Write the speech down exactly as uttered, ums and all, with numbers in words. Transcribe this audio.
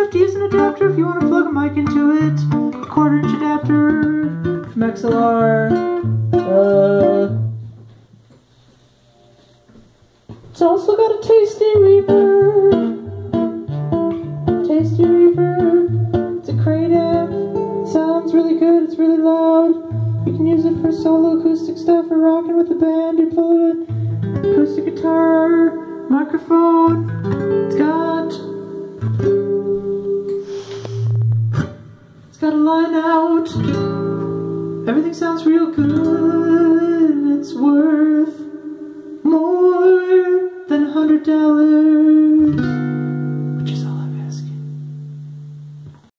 fifty is an adapter if you want to plug a mic into it. A quarter inch adapter from X L R. Uh, it's also got a tasty reverb. Tasty reverb. It's a crate amp. It sounds really good. It's really loud. You can use it for solo acoustic stuff or rocking with a band. You pull it acoustic guitar, microphone. It's got it's got a line out. Everything sounds real good. It's worth